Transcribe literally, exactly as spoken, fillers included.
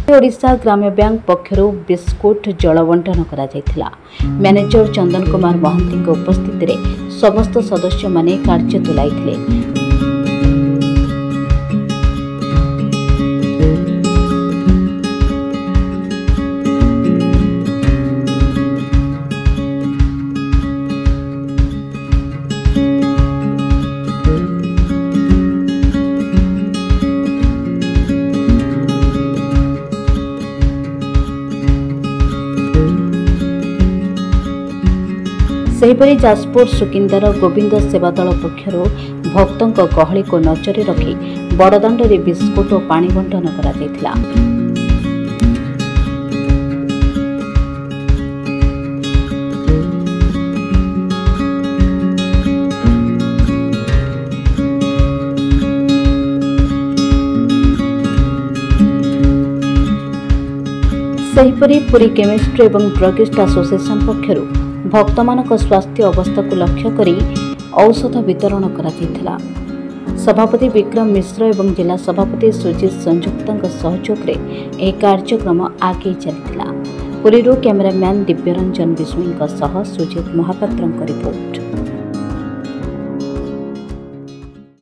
ओडिशा ग्राम्य bank पक्षर biscuit जल बंटन करा जायथिला। मैनेजर चंदन कुमार महंती उपस्थित रे समस्त सदस्य माने कार्य तुलाइथिले। सेहीपरि जाजपुर सुकिंदार गोबिंद सेवा दल पक्षर भक्तों गहली को नजर रखी बड़दाण्ड रे बिस्कुट और पानी बंटन करा जायथिला। सेहीपरि पुरी केमिस्ट्री और ड्रगिस्ट एसोसिएशन पक्षर भक्त मानक स्वास्थ्य अवस्था को लक्ष्य करी औषध वितरण करा जायथिला। सभापति विक्रम मिश्र और जिला सभापति सुजित संयुक्त सहयोग रे ए कार्यक्रम आगे चलिथिला। पुरीरू कैमरामैन दिव्यरंजन विश्वों सह सुजित महापात्र रिपोर्ट।